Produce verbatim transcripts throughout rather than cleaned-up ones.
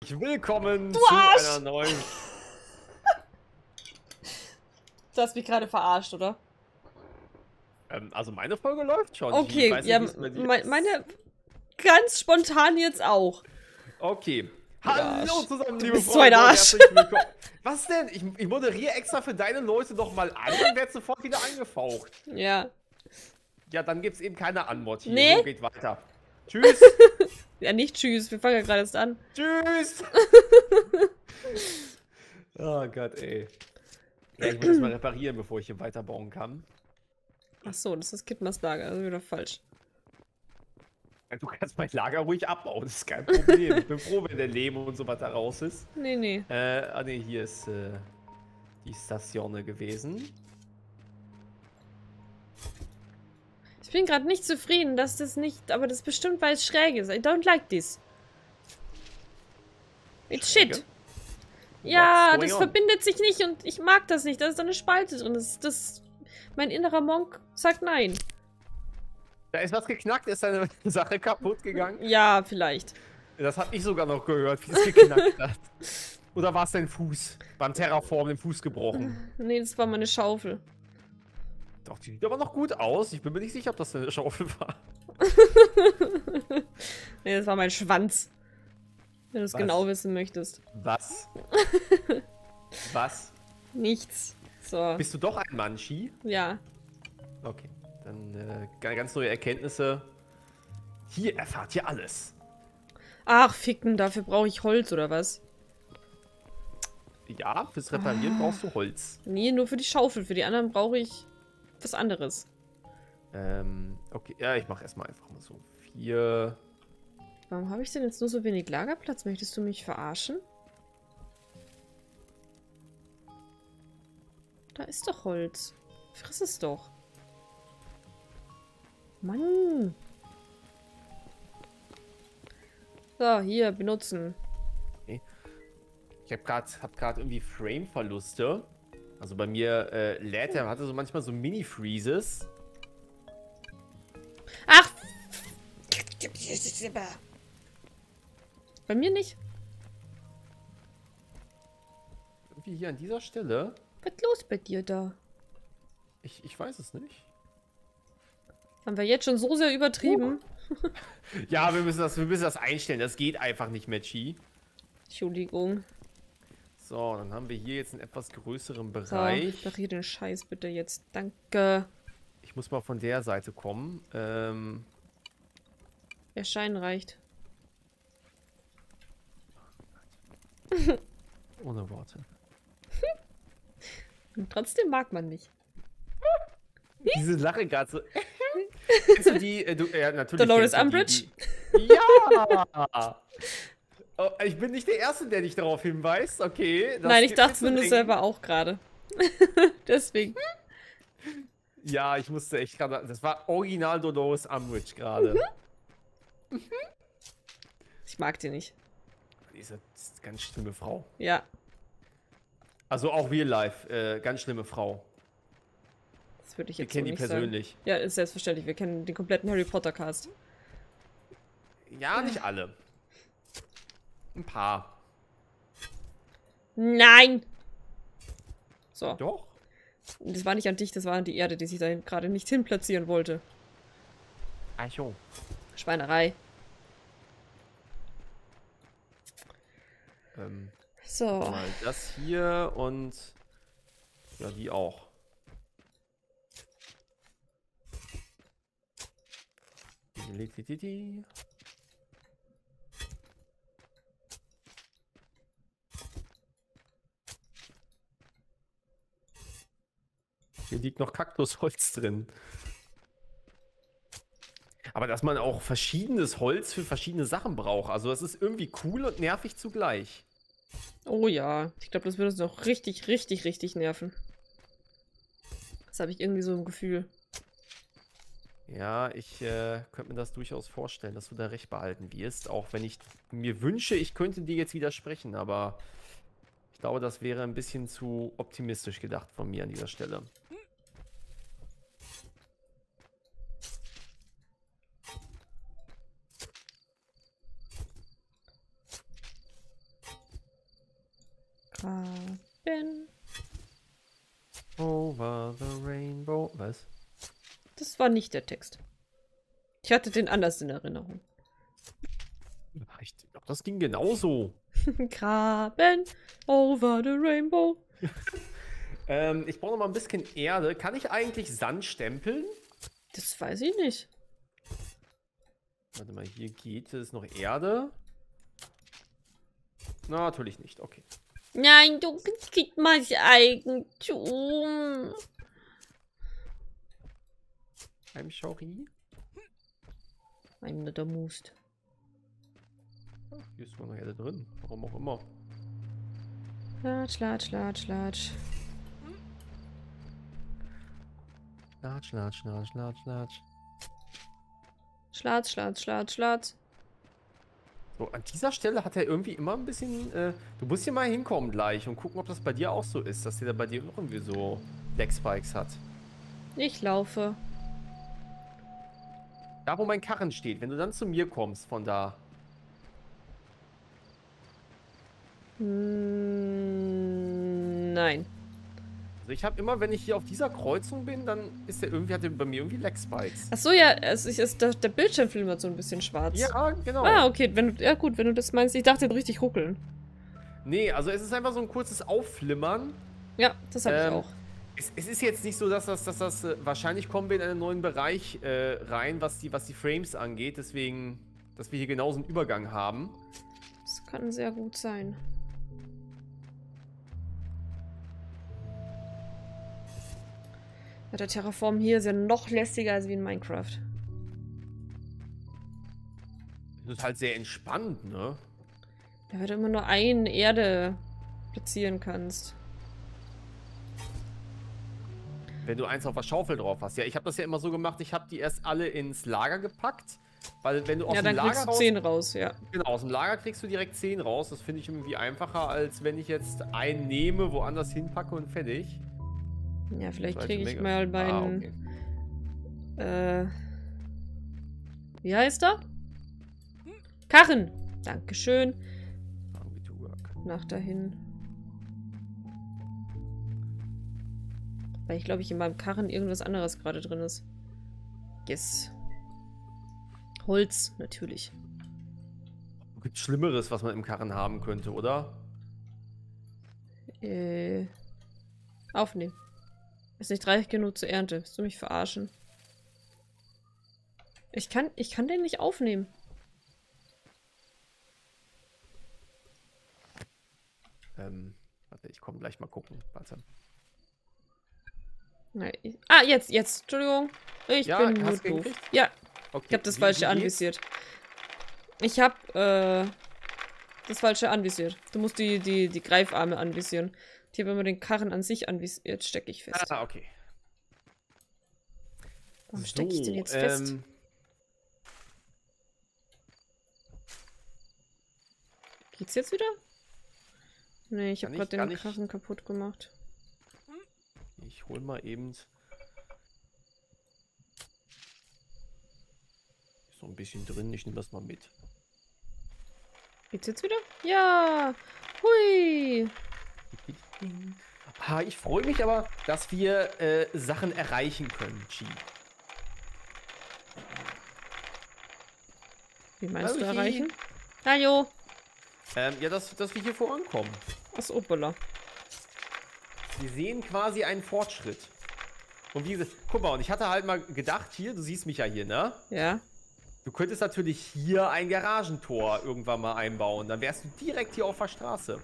Willkommen du zu Arsch. einer neuen... Du hast mich gerade verarscht, oder? Ähm, also meine Folge läuft schon. Okay, ich weiß ja, nicht, wie es bei dir me ist. meine ganz spontan jetzt auch. Okay. Du Hallo Arsch. zusammen, Du liebe bist so ein Freunde, und Arsch. herzlich willkommen. Was denn? Ich, ich moderiere extra für deine Leute doch mal an und werde sofort wieder angefaucht. Ja. Ja, dann gibt es eben keine Anmod hier. Nee. So, geht weiter. Tschüss. Ja, nicht tschüss. Wir fangen ja gerade erst an. Tschüss. Oh Gott, ey. Ja, ich muss das mal reparieren, bevor ich hier weiterbauen kann. Ach so, das ist Kidmas Lager. Das ist wieder falsch. Ja, du kannst mein Lager ruhig abbauen, das ist kein Problem. Ich bin froh, wenn der Lehm und so was da raus ist. Nee, nee. Äh, ah ne, hier ist äh, die Station gewesen. Ich bin gerade nicht zufrieden, dass das nicht... Aber das ist bestimmt, weil es schräg ist. I don't like this. It's Schräge? shit. Ja, What's going das on? verbindet sich nicht und ich mag das nicht. Da ist so eine Spalte drin. Das, das, mein innerer Monk sagt nein. Da ist was geknackt, ist deine Sache kaputt gegangen. Ja, vielleicht. Das hat ich sogar noch gehört, wie es geknackt hat. Oder war es dein Fuß? Beim Terraform den Fuß gebrochen? Nee, das war meine Schaufel. Doch, die sieht aber noch gut aus. Ich bin mir nicht sicher, ob das eine Schaufel war. Nee, das war mein Schwanz. Wenn du es Was? genau wissen möchtest. Was? Was? Nichts. So. Bist du doch ein Manchi? Ja. Okay, dann äh, ganz neue Erkenntnisse. Hier erfahrt ihr alles. Ach, ficken, dafür brauche ich Holz oder was? Ja, fürs Reparieren brauchst du Holz. Nee, nur für die Schaufel. Für die anderen brauche ich was anderes. Ähm, okay, ja, ich mache erstmal einfach mal so vier. Warum habe ich denn jetzt nur so wenig Lagerplatz? Möchtest du mich verarschen? Da ist doch Holz. Friss es doch. Mann. So, hier, benutzen. Ich habe gerade hab grad irgendwie Frame-Verluste. Also bei mir äh, lädt er, hatte so manchmal so Mini-Freezes. Ach! Bei mir nicht. Irgendwie hier an dieser Stelle. Was ist los bei dir da? Ich, ich weiß es nicht. Haben wir jetzt schon so sehr übertrieben? Uh. Ja, wir müssen, das, wir müssen das einstellen. Das geht einfach nicht mehr, Chi. Entschuldigung. So, dann haben wir hier jetzt einen etwas größeren So, Bereich. reparier den Scheiß bitte jetzt. Danke. Ich muss mal von der Seite kommen. Ähm, Der Schein reicht. ohne Worte. Und trotzdem mag man mich. Diese Lache gerade so. Kennst du die? Äh, du, ja, natürlich. Dolores kennst du Umbridge? Die, die, ja! Oh, ich bin nicht der Erste, der dich darauf hinweist. Okay. das Nein, ich gibt dachte mir zu zumindest denken. selber auch gerade. Deswegen. Ja, ich musste echt gerade. Das war original Dolores Umbridge gerade. Ich mag die nicht. Diese ganz schlimme Frau. Ja. Also auch Real Life. Äh, ganz schlimme Frau. Das würde ich Wir jetzt so kennen die nicht persönlich. sagen. Ja, ist selbstverständlich. Wir kennen den kompletten Harry Potter Cast. Ja, nicht alle. Ein paar. Nein! So. Doch. Das war nicht an dich, das war an die Erde, die sich da gerade nicht hin platzieren wollte. Ach so. Schweinerei. Ähm, So. mal das hier und ja, die auch. Litititi. Hier liegt noch Kaktusholz drin. Aber dass man auch verschiedenes Holz für verschiedene Sachen braucht. Also das ist irgendwie cool und nervig zugleich. Oh ja. Ich glaube, das würde uns noch richtig, richtig, richtig nerven. Das habe ich irgendwie so im Gefühl. Ja, ich äh, könnte mir das durchaus vorstellen, dass du da recht behalten wirst. Auch wenn ich mir wünsche, ich könnte dir jetzt widersprechen. Aber ich glaube, das wäre ein bisschen zu optimistisch gedacht von mir an dieser Stelle. Graben. Over the rainbow. Was? Das war nicht der Text. Ich hatte den anders in Erinnerung. Ich glaube, das ging genauso. Graben over the rainbow. ähm, ich brauche noch mal ein bisschen Erde. Kann ich eigentlich Sand stempeln? Das weiß ich nicht. Warte mal, hier geht es noch Erde. Na, natürlich nicht. Okay. Nein, du kriegst mal das Eigentum. I'm sorry. Ein netter Must. Hier ist noch Erde drin. Warum auch immer. Latsch, latsch, latsch, latsch. Latsch, latsch, latsch, latsch, latsch. Schlatz, schlatz, schlatz, schlatz. So, an dieser Stelle hat er irgendwie immer ein bisschen. Äh, du musst hier mal hinkommen gleich und gucken, ob das bei dir auch so ist, dass der da bei dir auch irgendwie so Black-Spikes hat. Ich laufe. Da, wo mein Karren steht, wenn du dann zu mir kommst, von da. Hm, nein. Also ich habe immer, wenn ich hier auf dieser Kreuzung bin, dann ist der irgendwie, hat der bei mir irgendwie Black-Spikes. Ach so, ja, es ist, der, der Bildschirm flimmert so ein bisschen schwarz. Ja, genau. Ah, okay, wenn du, ja gut, wenn du das meinst. Ich dachte, richtig ruckeln. Nee, also es ist einfach so ein kurzes Aufflimmern. Ja, das habe Ähm, ich auch. Es, es ist jetzt nicht so, dass das, dass das äh, wahrscheinlich kommen wir in einen neuen Bereich äh, rein, was die, was die Frames angeht. Deswegen, dass wir hier genauso einen Übergang haben. Das kann sehr gut sein. Ja, der Terraform hier ist ja noch lästiger als wie in Minecraft. Das ist halt sehr entspannt, ne? Ja, weil du immer nur eine Erde platzieren kannst. Wenn du eins auf der Schaufel drauf hast. Ja, ich habe das ja immer so gemacht, ich habe die erst alle ins Lager gepackt. Weil wenn du aus Ja, dem dann Lager kriegst du raus... zehn raus, ja. Genau, aus dem Lager kriegst du direkt zehn raus. Das finde ich irgendwie einfacher, als wenn ich jetzt einen nehme, woanders hinpacke und fertig. Ja, vielleicht Das war kriege jetzt ich eine mal Menge. Ah, meinen... okay. Äh... Wie heißt er? Karren! Dankeschön. Hungry to work. Nach dahin. Weil ich glaube, ich in meinem Karren irgendwas anderes gerade drin ist. Yes. Holz, natürlich. Gibt Schlimmeres, was man im Karren haben könnte, oder? Äh. Aufnehmen. Ist nicht reich genug zur Ernte. Willst du mich verarschen? Ich kann, ich kann den nicht aufnehmen. Ähm, warte, ich komme gleich mal gucken. Warte. Nein, ich, ah, jetzt, jetzt. Entschuldigung. Ich Ja, bin nur hast du doof. hingekriegt? Ja, Okay. ich habe das wie- falsche wie geht's? anvisiert. Ich habe äh, das falsche anvisiert. Du musst die, die, die Greifarme anvisieren. Ich habe immer den Karren an sich anvisiert. Jetzt stecke ich fest. Ah, okay. Warum stecke ich den jetzt fest? Ähm, Geht's jetzt wieder? Nee, ich Kann habe ich gerade gar den nicht- Karren kaputt gemacht. ich hol mal eben so ein bisschen drin. Ich nehme das mal mit. Geht's jetzt wieder? Ja! Hui! Ah, ich freue mich aber, dass wir äh, Sachen erreichen können, Chi. Wie meinst Hallo, du Chi. erreichen? Hallo! Ähm, ja, dass, dass wir hier vorankommen. Achso, Opala. Wir sehen quasi einen Fortschritt. Und wie gesagt, guck mal, und ich hatte halt mal gedacht, hier, du siehst mich ja hier, ne? Ja? Du könntest natürlich hier ein Garagentor irgendwann mal einbauen. Dann wärst du direkt hier auf der Straße.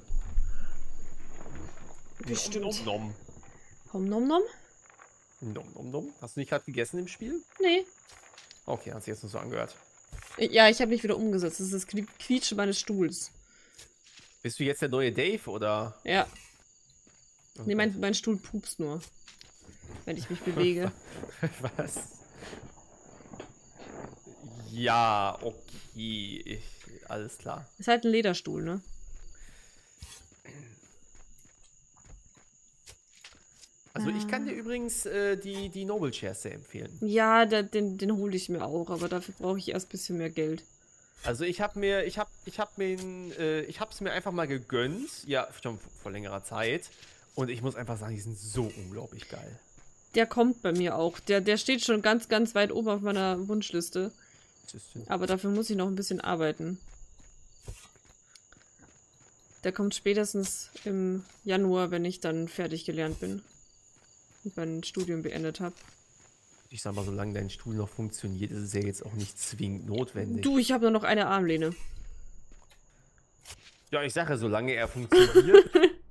Bestimmt. Nom, nom, Nom nom nom? nom. Nom, nom, nom. Hast du nicht gerade gegessen im Spiel? Nee. Okay, hat sich jetzt nur so angehört. Ja, ich habe mich wieder umgesetzt. Das ist das Knie- Quietschen meines Stuhls. Bist du jetzt der neue Dave, oder? Ja. Oh Nee, mein, mein Stuhl pupst nur. Wenn ich mich bewege. Was? Ja, okay. Ich, alles klar. Ist halt ein Lederstuhl, ne? Also ich kann dir übrigens äh, die, die Noble Chairs sehr empfehlen. Ja, der, den, den hole ich mir auch, aber dafür brauche ich erst ein bisschen mehr Geld. Also ich habe mir, ich habe, ich habe mir, äh, ich habe es mir einfach mal gegönnt, ja, schon vor längerer Zeit. Und ich muss einfach sagen, die sind so unglaublich geil. Der kommt bei mir auch. Der, der steht schon ganz, ganz weit oben auf meiner Wunschliste. Aber dafür muss ich noch ein bisschen arbeiten. Der kommt spätestens im Januar, wenn ich dann fertig gelernt bin. Und mein Studium beendet habe. Ich sag mal, solange dein Stuhl noch funktioniert, ist es ja jetzt auch nicht zwingend notwendig. Du, ich habe nur noch eine Armlehne. Ja, ich sage, solange er funktioniert.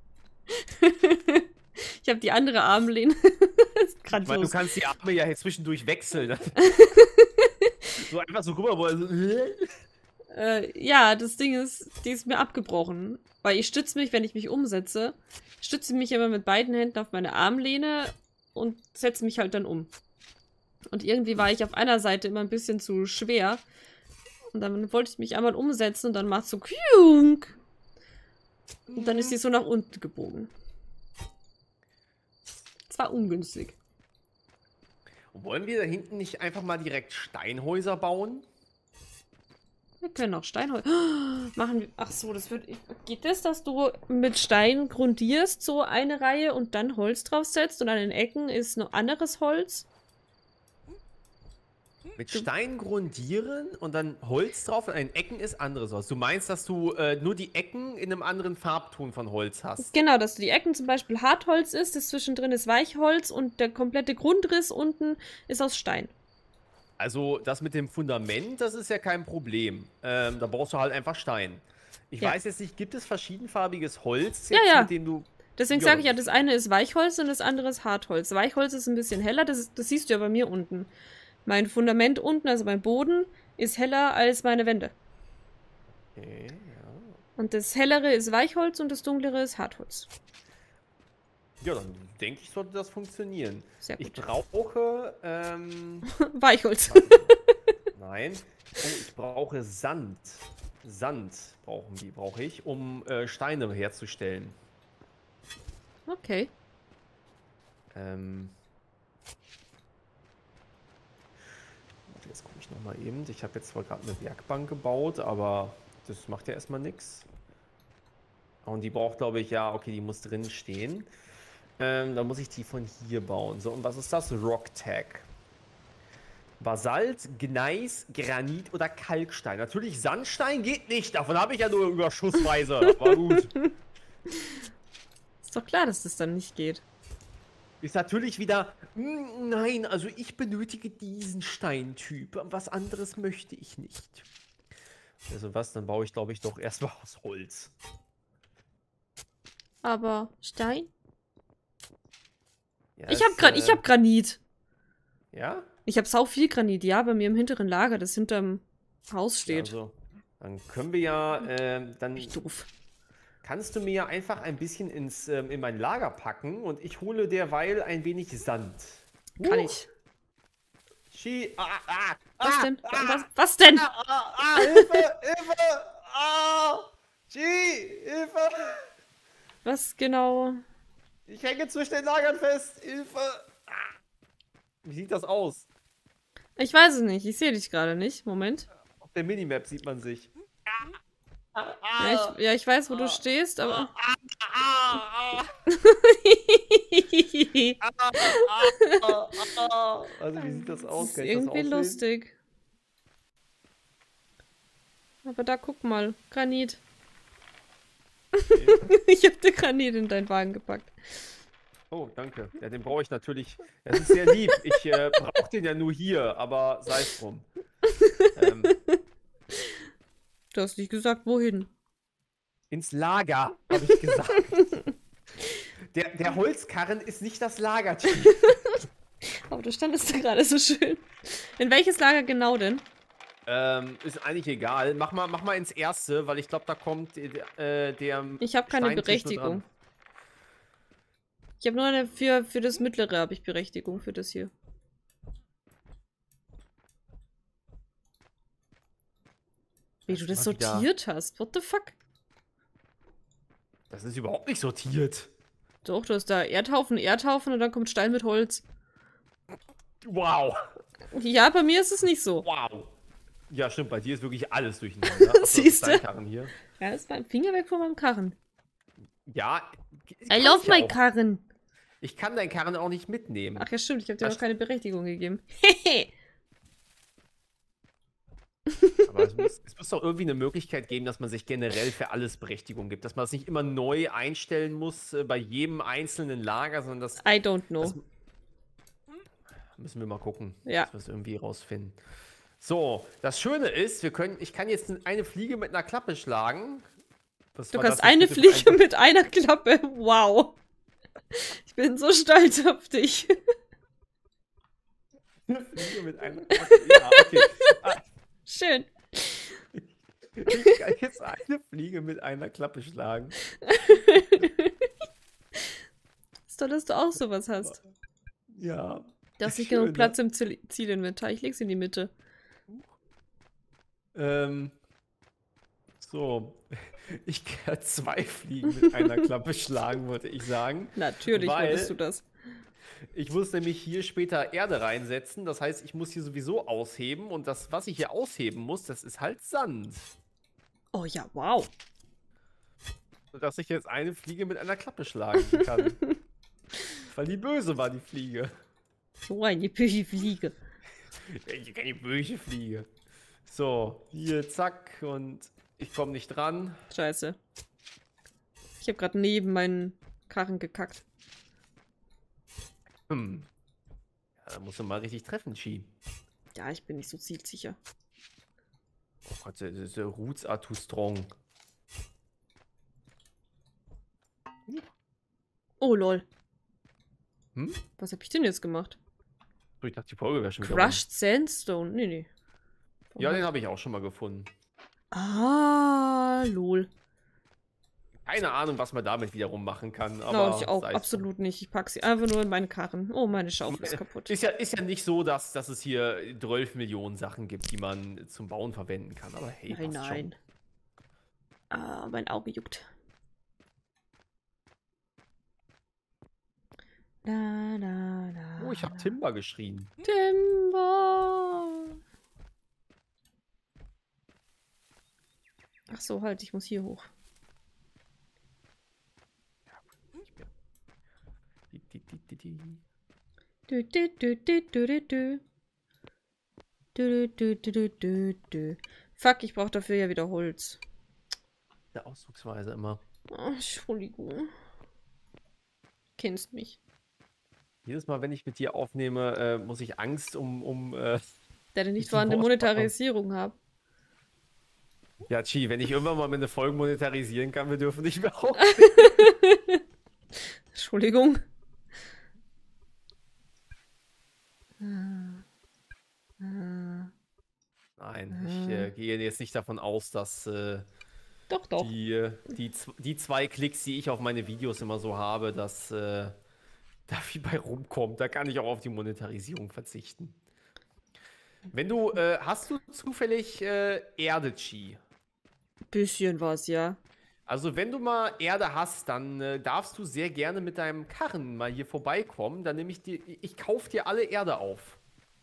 Ich habe die andere Armlehne. Ich meine, du kannst die Arme ja jetzt zwischendurch wechseln. So einfach so, guck mal, wo er so. äh, ja, das Ding ist, die ist mir abgebrochen. Weil ich stütze mich, wenn ich mich umsetze, stütze mich immer mit beiden Händen auf meine Armlehne und setze mich halt dann um. Und irgendwie war ich auf einer Seite immer ein bisschen zu schwer. Und dann wollte ich mich einmal umsetzen und dann macht so Kjunk. Und dann ist sie so nach unten gebogen. Das war ungünstig. Wollen wir da hinten nicht einfach mal direkt Steinhäuser bauen? Wir können auch Steinhäuser machen. Wir, ach so, das wird. Geht das, dass du mit Stein grundierst, so eine Reihe und dann Holz draufsetzt und an den Ecken ist noch anderes Holz? Mit Stein grundieren und dann Holz drauf und an den Ecken ist anderes Holz. Du meinst, dass du äh, nur die Ecken in einem anderen Farbton von Holz hast? Genau, dass du die Ecken zum Beispiel Hartholz ist, das zwischendrin ist Weichholz und der komplette Grundriss unten ist aus Stein. Also das mit dem Fundament, das ist ja kein Problem. Ähm, da brauchst du halt einfach Stein. Ich Ja. weiß jetzt nicht, gibt es verschiedenfarbiges Holz, Ja, jetzt, ja. mit dem du... Deswegen Ja, sage ich ja, das eine ist Weichholz und das andere ist Hartholz. Weichholz ist ein bisschen heller, das, ist, das siehst du ja bei mir unten. Mein Fundament unten, also mein Boden, ist heller als meine Wände. Okay, ja. Und das hellere ist Weichholz und das dunklere ist Hartholz. Ja, dann denke ich, sollte das funktionieren. Sehr gut. Ich brauche, ähm... Weichholz. Nein. Oh, ich brauche Sand. Sand brauchen die, brauche ich, um äh, Steine herzustellen. Okay. Ähm... Jetzt gucke ich nochmal eben. Ich habe jetzt zwar gerade eine Werkbank gebaut, aber das macht ja erstmal nichts. Und die braucht, glaube ich, ja, okay, die muss drin stehen. Ähm, dann muss ich die von hier bauen. So, und was ist das? Rocktag. Basalt, Gneis, Granit oder Kalkstein. Natürlich Sandstein geht nicht. Davon habe ich ja nur überschussweise. War gut. Ist doch klar, dass das dann nicht geht. Ist natürlich wieder, mm, nein, also ich benötige diesen Steintyp. Was anderes möchte ich nicht. Also was, dann baue ich, glaube ich, doch erstmal aus Holz. Aber Stein? Ja, Ich habe es, Gran äh, ich hab Granit. Ja? Ich habe sau viel Granit, ja, bei mir im hinteren Lager, das hinterm Haus Ja, steht. also, dann können wir ja, ähm, dann Ich doof. kannst du mir ja einfach ein bisschen ins, ähm, in mein Lager packen und ich hole derweil ein wenig Sand. Kann Uh, ich. Schi ah, ah, Was ah, denn? Ah, Was, was denn? ah, ah, ah, Hilfe, Hilfe! Ah! Schi, Hilfe! Was genau? Ich hänge zwischen den Lagern fest! Hilfe! Ah. Wie sieht das aus? Ich weiß es nicht, ich sehe dich gerade nicht. Moment. Auf der Minimap sieht man sich. Ja ich, ja, ich weiß, wo du stehst, aber... Also wie sieht das aus? Das ist Kann ich das irgendwie aussehen? lustig. Aber da guck mal, Granit. Okay. Ich hab dir Granit in deinen Wagen gepackt. Oh, danke. Ja, den brauche ich natürlich. Das ist sehr lieb. Ich äh, brauche den ja nur hier, aber sei es drum. Ähm, Du hast nicht gesagt, wohin. ins Lager, habe ich gesagt. Der, der Holzkarren ist nicht das Lagertier. Aber du standest da gerade so schön. In welches Lager genau denn? Ähm, ist eigentlich egal. Mach mal, mach mal ins erste, weil ich glaube, da kommt äh, der. Ich habe keine Steintisch nur Berechtigung. dran. Ich habe nur eine für, für das mittlere habe ich Berechtigung für das hier. Wie du das mal wieder- sortiert hast. What the fuck? Das ist überhaupt nicht sortiert. Doch, du hast da Erdhaufen, Erdhaufen und dann kommt Stein mit Holz. Wow. Ja, bei mir ist es nicht so. Wow. Ja, stimmt, bei dir ist wirklich alles durcheinander. Achso, das ist Siehst dein du? Karren hier. Ja, das ist mein Finger weg von meinem Karren. Ja, I kann love ich ja my auch. Karren. Ich kann deinen Karren auch nicht mitnehmen. Ach ja, stimmt, ich habe dir Das noch keine Berechtigung gegeben. Aber es muss, es muss doch irgendwie eine Möglichkeit geben, dass man sich generell für alles Berechtigung gibt. Dass man es nicht immer neu einstellen muss äh, bei jedem einzelnen Lager, sondern das, I don't know. das müssen wir mal gucken, Ja. dass wir es irgendwie rausfinden. So, das Schöne ist, wir können, ich kann jetzt eine Fliege mit einer Klappe schlagen. Was Du war kannst das jetzt eine bitte für Fliege ein- mit einer Klappe. Wow. Ich bin so stolz auf dich. Eine Fliege mit einer Klappe. Ja, okay. Ah, Schön. ich kann jetzt eine Fliege mit einer Klappe schlagen. Ist toll, dass du auch sowas hast. Ja. Du hast nicht schön, genug ne? Platz im Ziel- Zielinventar. Ich leg's in die Mitte. Ähm, so. Ich kann zwei Fliegen mit einer Klappe schlagen, wollte ich sagen. Natürlich Weil- wolltest du das. Ich muss nämlich hier später Erde reinsetzen. Das heißt, ich muss hier sowieso ausheben. Und das, was ich hier ausheben muss, das ist halt Sand. Oh ja, wow. Sodass ich jetzt eine Fliege mit einer Klappe schlagen kann. Weil die böse war, die Fliege. So eine böse Fliege. Keine böse Fliege. So, hier, zack. Und ich komme nicht dran. Scheiße. Ich habe gerade neben meinen Karren gekackt. Hm. Ja, da musst du mal richtig treffen, Chi. Ja, ich bin nicht so zielsicher. Oh Gott, the, the, the roots are too strong. Oh, lol. Hm? Was habe ich denn jetzt gemacht? So, ich dachte, die Folge wäre schon wieder Crushed Sandstone. Nee, nee. rum. Ja, den habe ich auch schon mal gefunden. Ah, lol. Keine Ahnung, was man damit wiederum machen kann. Aber Aber ich auch sei es absolut nicht. Ich pack sie einfach nur in meinen Karren. Oh, meine Schaufel ist drum. kaputt. Ist ja, ist ja nicht so, dass, dass es hier zwölf Millionen Sachen gibt, die man zum Bauen verwenden kann. Aber hey, Nein, passt nein. Ah, mein Auge juckt. La, la, la, schon. Oh, ich habe la. Timber geschrien. Timber. Ach so, halt, ich muss hier hoch. Die, die, die, die, die. Du, du, du, du, du, du, du. Du, du, du, du, du, du. Fuck, ich brauche dafür ja wieder Holz. Der Ausdrucksweise immer. Oh, Entschuldigung. Kennst mich. Jedes Mal, wenn ich mit dir aufnehme, äh, muss ich Angst um, um äh, Der nicht Die vorhandene Wortsprache. Monetarisierung habe. ja, Chi, wenn ich irgendwann mal meine Folgen monetarisieren kann, wir dürfen nicht mehr auf. Entschuldigung. Ah. Ah. Nein, ich äh, gehe jetzt nicht davon aus, dass äh, Doch, doch. die, äh, die, z- die zwei Klicks, die ich auf meine Videos immer so habe, dass äh, da viel bei rumkommt. Da kann ich auch auf die Monetarisierung verzichten. Wenn du, äh, hast du zufällig äh, Erde, Chi? Bisschen was, ja. Also wenn du mal Erde hast, dann äh, darfst du sehr gerne mit deinem Karren mal hier vorbeikommen. Dann nehme ich dir, ich kaufe dir alle Erde auf.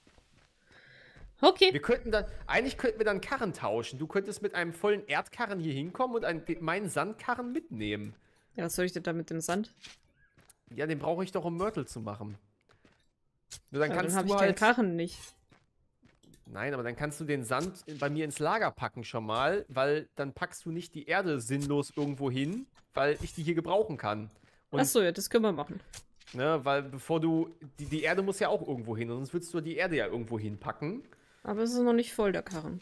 Okay. Wir könnten dann, eigentlich könnten wir dann Karren tauschen. Du könntest mit einem vollen Erdkarren hier hinkommen und einen, meinen Sandkarren mitnehmen. Ja, was soll ich denn da mit dem Sand? Ja, den brauche ich doch, um Mörtel zu machen. Nur dann Ja, dann kannst habe du ich keinen halt, Karren nicht. Nein, aber dann kannst du den Sand bei mir ins Lager packen schon mal, weil dann packst du nicht die Erde sinnlos irgendwo hin, weil ich die hier gebrauchen kann. Und, Achso, ja, das können wir machen. ne, weil bevor du, die, die Erde muss ja auch irgendwo hin, sonst würdest du die Erde ja irgendwo hinpacken. Aber es ist noch nicht voll, der Karren.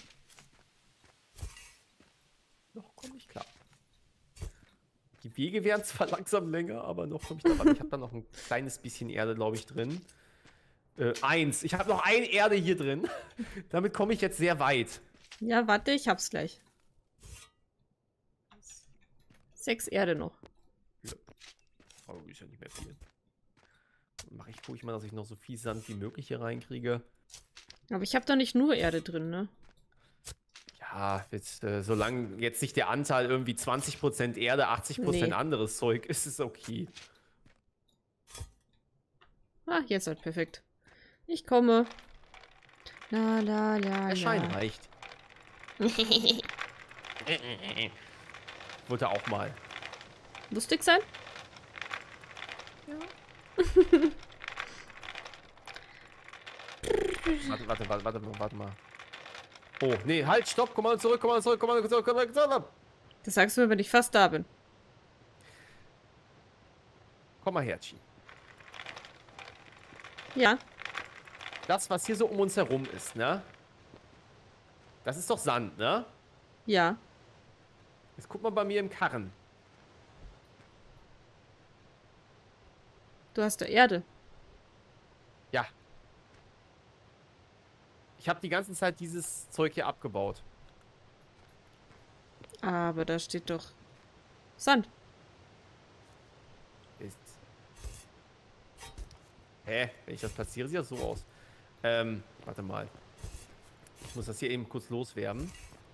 Noch komme ich klar. Die Wege werden zwar langsam länger, aber noch komme ich da ran. Ich habe da noch ein kleines bisschen Erde, glaube ich, drin. Äh, eins. Ich habe noch ein Erde hier drin. Damit komme ich jetzt sehr weit. Ja, warte, ich hab's gleich. Sechs Erde noch. Oh, ist ja nicht mehr viel. Mache ich, gucke ich mal, dass ich noch so viel Sand wie möglich hier reinkriege. Aber ich habe da nicht nur Erde drin, ne? Ja, jetzt, äh, solange jetzt nicht der Anteil irgendwie zwanzig Prozent Erde, achtzig Prozent Nee. anderes Zeug ist, ist es okay. Ah, jetzt halt perfekt. Ich komme. La la la Der Schein la. reicht. Wollte auch mal. Lustig sein? Ja. warte, warte, warte, warte, warte mal. Oh, nee, halt, stopp, komm mal zurück, komm mal zurück, komm mal zurück, komm mal zurück. Das sagst du mir, wenn ich fast da bin. Komm mal her, Chi. Ja. Das, was hier so um uns herum ist, ne? Das ist doch Sand, ne? Ja. Jetzt guck mal bei mir im Karren. Du hast da Erde. Ja. Ich habe die ganze Zeit dieses Zeug hier abgebaut. Aber da steht doch Sand. Ist. Hä? Wenn ich das platziere, sieht das so aus. Ähm, warte mal. Ich muss das hier eben kurz loswerden.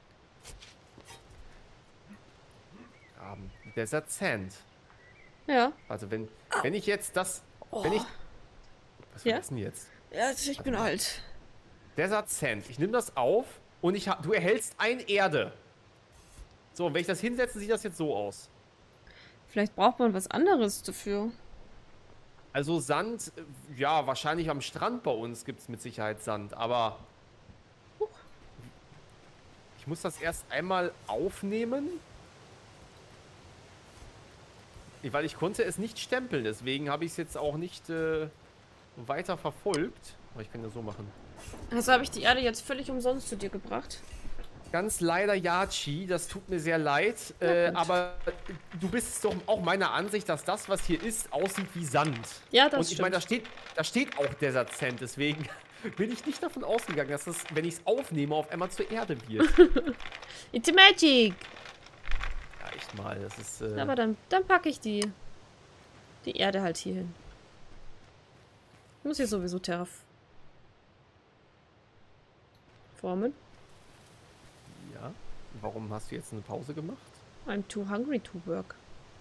Um, Desert Sand. Ja. Also wenn, wenn ich jetzt das... Wenn ich... Was Ja? war das denn jetzt? Ja, ich bin alt. Desert Sand. Ich nehme das auf und ich hab, du erhältst ein Erde. So, und wenn ich das hinsetze, sieht das jetzt so aus. Vielleicht braucht man was anderes dafür. Also Sand, äh, ja, wahrscheinlich am Strand bei uns gibt es mit Sicherheit Sand, aber ich muss das erst einmal aufnehmen. Weil ich konnte es nicht stempeln, deswegen habe ich es jetzt auch nicht äh, weiter verfolgt. Aber ich kann das so machen. Also habe ich die Erde jetzt völlig umsonst zu dir gebracht. Ganz leider ja, Chi, das tut mir sehr leid. Äh, aber du bist doch auch meiner Ansicht, dass das, was hier ist, aussieht wie Sand. Ja, das Und ich stimmt. meine, da steht, da steht auch Desert Sand, deswegen bin ich nicht davon ausgegangen, dass das, wenn ich es aufnehme, auf einmal zur Erde wird. It's magic! Ja, echt mal, das ist... Äh Aber dann, dann packe ich die, die Erde halt hier hin. Ich muss hier sowieso terraformen. Ja, warum hast du jetzt eine Pause gemacht? I'm too hungry to work.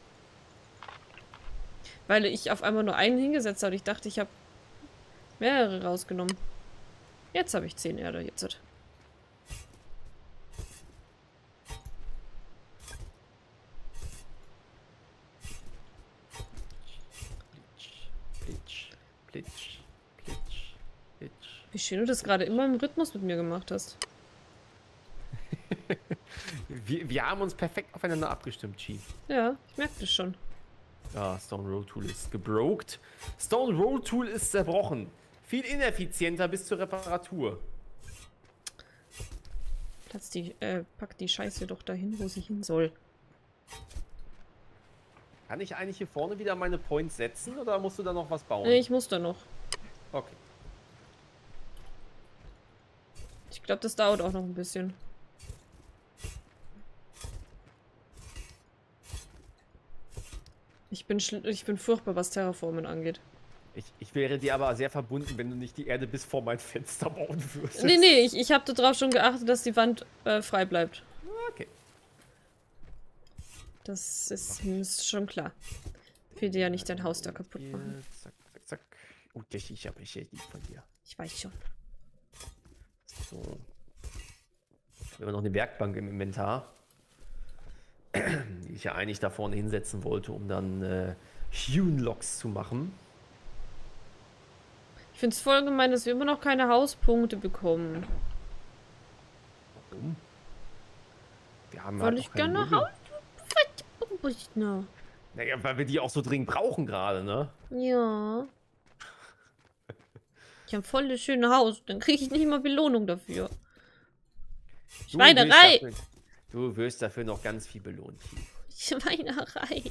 Weil ich auf einmal nur einen hingesetzt habe. Ich dachte, ich habe mehrere rausgenommen. Jetzt habe ich zehn Erde. Jetzt. Plitsch, plitsch, plitsch, plitsch. Wie schön du das gerade immer im Rhythmus mit mir gemacht hast. wir, wir haben uns perfekt aufeinander abgestimmt, Chief. Ja, ich merke das schon. Ja, Stone Roll Tool ist gebroked. Stone Roll Tool ist zerbrochen. Viel ineffizienter bis zur Reparatur. Platz die, äh, pack die Scheiße doch dahin, wo sie hin soll. Kann ich eigentlich hier vorne wieder meine Points setzen oder musst du da noch was bauen? Nee, ich muss da noch. Okay. Ich glaube, das dauert auch noch ein bisschen. Ich bin, ich bin furchtbar, was Terraformen angeht. Ich, ich wäre dir aber sehr verbunden, wenn du nicht die Erde bis vor mein Fenster bauen würdest. Nee, nee, ich, ich habe darauf schon geachtet, dass die Wand äh, frei bleibt. Okay. Das ist, ist schon klar. Ich will dir ja nicht dein Haus da kaputt Hier, machen. zack, zack, zack. Oh, ich, ich habe ich lieb von dir. Ich weiß schon. So. Wir haben noch eine Werkbank im Inventar. Die ich ja eigentlich da vorne hinsetzen wollte, um dann äh, Hewn-Logs zu machen. Ich finde es voll gemein, dass wir immer noch keine Hauspunkte bekommen. Warum? Wir haben Weil halt ich noch keine gerne Möbel. Hauspunkte. Naja, weil wir die auch so dringend brauchen gerade, ne? Ja. Ich habe voll das schöne Haus. Dann kriege ich nicht mal Belohnung dafür. Du Schweinerei! wirst dafür, du wirst dafür noch ganz viel belohnt. Schweinerei.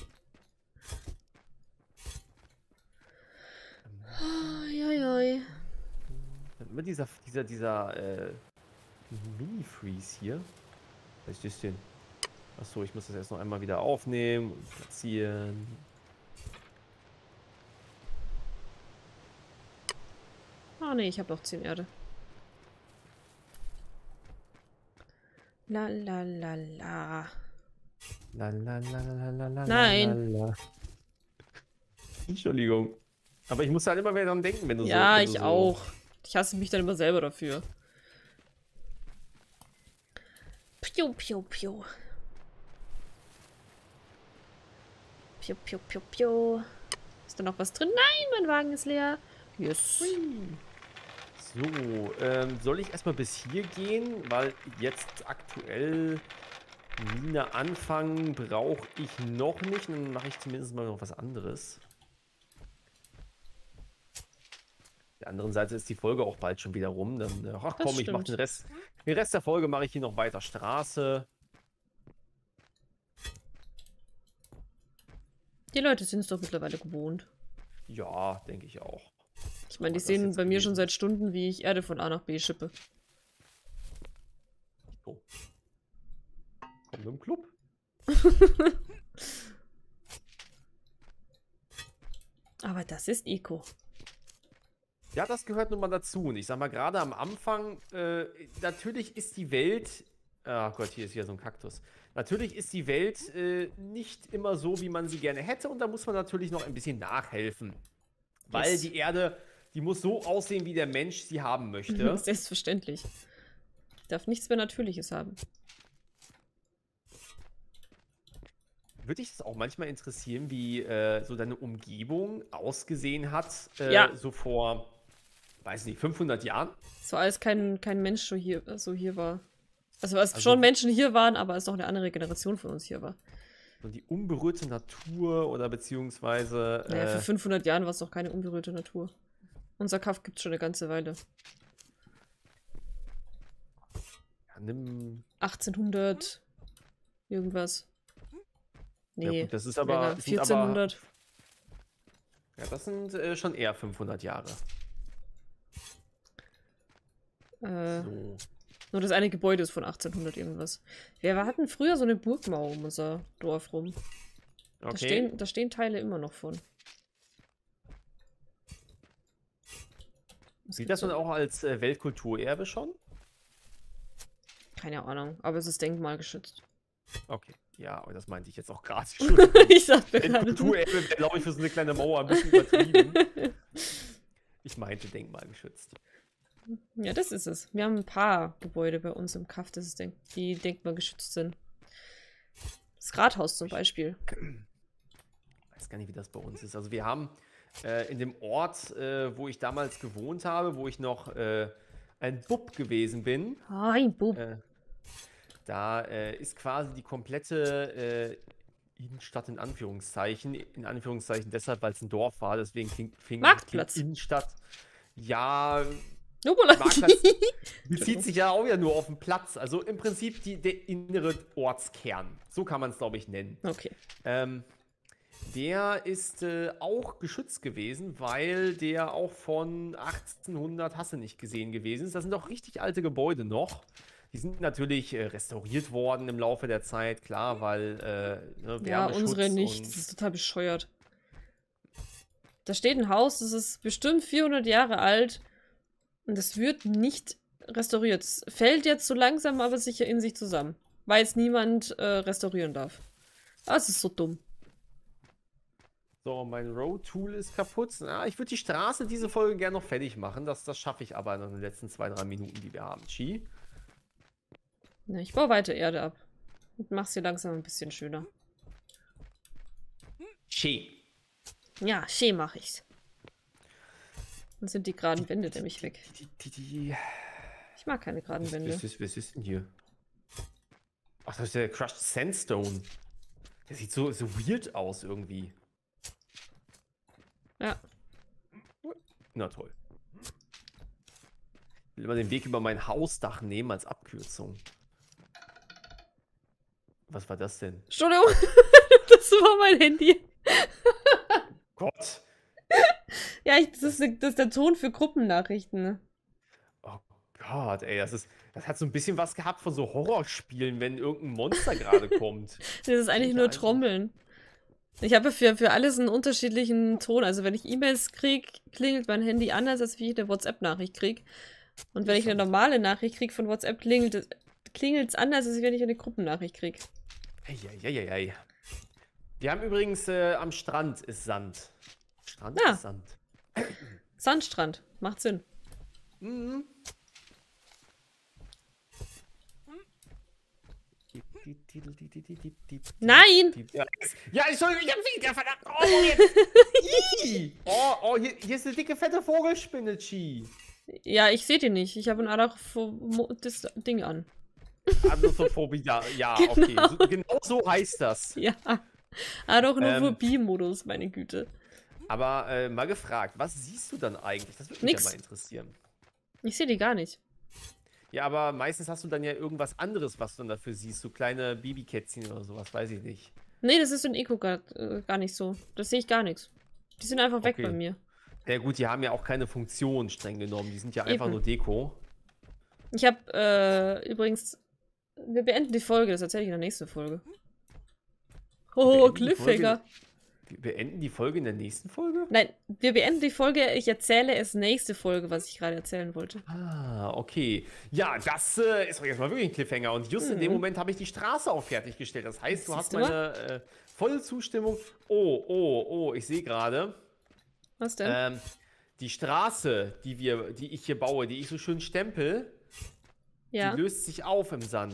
Uiuiui. Immer dieser, dieser, dieser, äh, Mini-Freeze hier. Was ist das denn? Achso, ich muss das erst noch einmal wieder aufnehmen und platzieren. Ah, nee, ich habe noch zehn Erde. La la la la. La, la, la, la, la, la, Nein. la, la. Entschuldigung. Aber ich muss halt immer wieder dran denken, wenn du Ja, so... wenn ich du so auch. Ich hasse mich dann immer selber dafür. Piu, piu, piu. Piu, piu, piu, piu. Ist da noch was drin? Nein, mein Wagen ist leer. Yes. So, ähm, soll ich erstmal bis hier gehen? Weil jetzt aktuell Mine anfangen brauche ich noch nicht. Dann mache ich zumindest mal noch was anderes. Auf der anderen Seite ist die Folge auch bald schon wieder rum. Dann, äh, ach Das komm, ich mache stimmt. den Rest. Den Rest der Folge mache ich hier noch weiter Straße. Die Leute sind es doch mittlerweile gewohnt. Ja, denke ich auch. Ich meine, die Was das sehen jetzt bei mir gewesen? schon seit Stunden, wie ich Erde von A nach B schippe. Oh. Kommen wir im Club? Aber das ist Eco. Ja, das gehört nun mal dazu. Und ich sag mal, gerade am Anfang, äh, natürlich ist die Welt. Ach Gott, hier ist wieder so ein Kaktus. Natürlich ist die Welt äh, nicht immer so, wie man sie gerne hätte. Und da muss man natürlich noch ein bisschen nachhelfen. Weil Yes. die Erde, die muss so aussehen, wie der Mensch sie haben möchte. Selbstverständlich. Darf nichts mehr Natürliches haben. Würde dich das auch manchmal interessieren, wie äh, so deine Umgebung ausgesehen hat, äh, Ja. so vor, weiß nicht, fünfhundert Jahren? So als kein, kein Mensch so hier, so hier war. Also als Also- schon Menschen hier waren, aber als noch eine andere Generation von uns hier war. So die unberührte Natur oder beziehungsweise. Naja, für Äh, fünfhundert Jahren war es doch keine unberührte Natur. Unser Kaff gibt es schon eine ganze Weile. ja, nimm. achtzehnhundert irgendwas. Ja, Nee, gut, das ist aber. länger. sind aber vierzehnhundert. ja, das sind äh, schon eher fünfhundert Jahre. Äh, So. nur das eine Gebäude ist von achtzehnhundert irgendwas. Wir hatten früher so eine Burgmauer um unser Dorf rum. Da, Okay. stehen, da stehen Teile immer noch von. Was Sieht gibt's das dann da? auch als äh, Weltkulturerbe schon? Keine Ahnung, aber es ist denkmalgeschützt. Okay. Ja, aber das meinte ich jetzt auch gerade schon. Ich sag mir gerade. Weltkulturerbe wäre, glaube ich, für so eine kleine Mauer ein bisschen übertrieben. Ich meinte denkmalgeschützt. Ja, das ist es. Wir haben ein paar Gebäude bei uns im Kaff, das ist denk die denkmalgeschützt sind. Das Rathaus zum Beispiel. Ich weiß gar nicht, wie das bei uns ist. Also wir haben äh, in dem Ort, äh, wo ich damals gewohnt habe, wo ich noch äh, ein Bub gewesen bin, Ein Bub. äh, da äh, ist quasi die komplette äh, Innenstadt in Anführungszeichen, in Anführungszeichen deshalb, weil es ein Dorf war, deswegen klingt, klingt, Marktplatz. klingt Innenstadt. Ja, Hoppala. Marktplatz bezieht sich ja auch wieder nur auf den Platz. Also im Prinzip die, der innere Ortskern. So kann man es, glaube ich, nennen. Okay. Ähm, der ist äh, auch geschützt gewesen, weil der auch von achtzehnhundert, hast du nicht gesehen gewesen ist. Das sind doch richtig alte Gebäude noch. Die sind natürlich äh, restauriert worden im Laufe der Zeit, klar, weil äh, ne, Ja, Wärmeschutz unsere nicht. und- Das ist total bescheuert. Da steht ein Haus, das ist bestimmt vierhundert Jahre alt und das wird nicht restauriert. Es fällt jetzt so langsam aber sicher in sich zusammen, weil es niemand äh, restaurieren darf. Das ist so dumm. So, mein Road-Tool ist kaputt. Na, ich würde die Straße diese Folge gerne noch fertig machen. Das, das schaffe ich aber in den letzten zwei, drei Minuten, die wir haben. Chi? Ja, ich baue weiter Erde ab und mach's hier langsam ein bisschen schöner. Chi. Ja, schön mach ich's. Dann sind die geraden Wände nämlich weg. Die, die, die, Ich mag keine geraden was, Wände. was, ist, was ist denn hier? Ach, das ist der Crushed Sandstone. Der sieht so, so weird aus irgendwie. Ja. Na toll. Ich will immer den Weg über mein Hausdach nehmen als Abkürzung. Was war das denn? Entschuldigung, das war mein Handy. Gott. Ja, ich, das, ist, das ist der Ton für Gruppennachrichten. Oh Gott, ey, das ist. Das hat so ein bisschen was gehabt von so Horrorspielen, wenn irgendein Monster gerade kommt. Das ist eigentlich nur Alter. Trommeln. Ich habe für, für alles einen unterschiedlichen Ton. Also wenn ich E-Mails kriege, klingelt mein Handy anders, als wie ich eine WhatsApp-Nachricht kriege. Und wenn ich eine normale Nachricht kriege von WhatsApp, klingelt es klingelt anders, als wenn ich eine Gruppennachricht kriege. Eieieiei. Wir haben übrigens äh, am Strand ist Sand. Strand Ja. ist Sand. Sandstrand, macht Sinn. Mhm. Nein! Ja, ja, Entschuldigung, ich hab wieder verdammt. Oh, jetzt. Ih. oh, oh hier, hier ist eine dicke, fette Vogelspinne, Chi. Ja, ich sehe die nicht. Ich habe ein Arachnophobie das Ding an. Arachnophobie, ja, ja, Genau. okay. So, genau so heißt das. Ja. Arachnophobie-Modus, meine Güte. Aber äh, mal gefragt, was siehst du dann eigentlich? Das würde mich Nix. ja mal interessieren. Ich sehe die gar nicht. Ja, aber meistens hast du dann ja irgendwas anderes, was du dann dafür siehst. So kleine Babykätzchen oder sowas, weiß ich nicht. Nee, das ist in Eco gar, äh, gar nicht so. Das sehe ich gar nichts. Die sind einfach weg Okay. bei mir. Ja gut, die haben ja auch keine Funktion streng genommen. Die sind ja einfach Eben. nur Deko. Ich habe äh, übrigens. Wir beenden die Folge, das erzähle ich in der nächsten Folge. Oh, Beenden die Cliffhanger. Folge- Wir beenden die Folge in der nächsten Folge? Nein, wir beenden die Folge. Ich erzähle es nächste Folge, was ich gerade erzählen wollte. Ah, okay. Ja, das äh, ist doch jetzt mal wirklich ein Cliffhanger. Und just in dem Mhm. Moment habe ich die Straße auch fertiggestellt. Das heißt, du hast Siehst du meine äh, volle Zustimmung. Oh, oh, oh, ich sehe gerade. Was denn? Ähm, die Straße, die, wir, die ich hier baue, die ich so schön stempel, ja. die löst sich auf im Sand.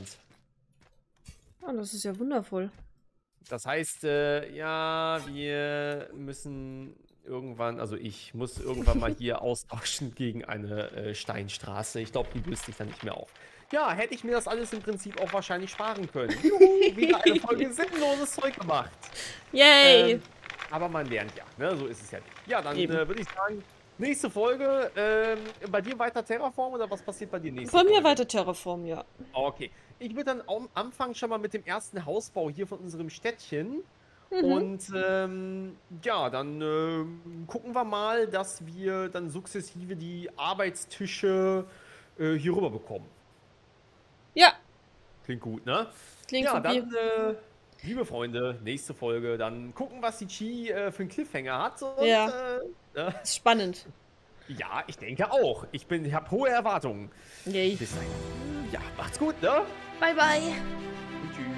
Oh, das ist ja wundervoll. Das heißt, äh, ja, wir müssen irgendwann, also ich muss irgendwann mal hier austauschen gegen eine äh, Steinstraße. Ich glaube, die löst sich dann nicht mehr auf. Ja, hätte ich mir das alles im Prinzip auch wahrscheinlich sparen können. Juhu, wieder eine Folge sinnloses Zeug gemacht. Yay! Ähm, aber man lernt ja, ne? So ist es ja nicht. Ja, dann äh, Eben. würde ich sagen, nächste Folge. Ähm, bei dir weiter Terraform oder was passiert bei dir nächste Bei mir Folge? weiter Terraform, ja. Okay. Ich würde dann am Anfang schon mal mit dem ersten Hausbau hier von unserem Städtchen. Mhm. Und ähm, ja, dann ähm, gucken wir mal, dass wir dann sukzessive die Arbeitstische äh, hier rüber bekommen. Ja, Klingt gut, ne? klingt ja, supi. dann, äh, liebe Freunde, nächste Folge. Dann gucken, was die Chi äh, für einen Cliffhanger hat. Und, Ja. äh, ne? Ist spannend. Ja, ich denke auch. Ich bin, ich habe hohe Erwartungen. Yay. Bis dahin. Ja, macht's gut, ne? Bye, bye. Und tschüss.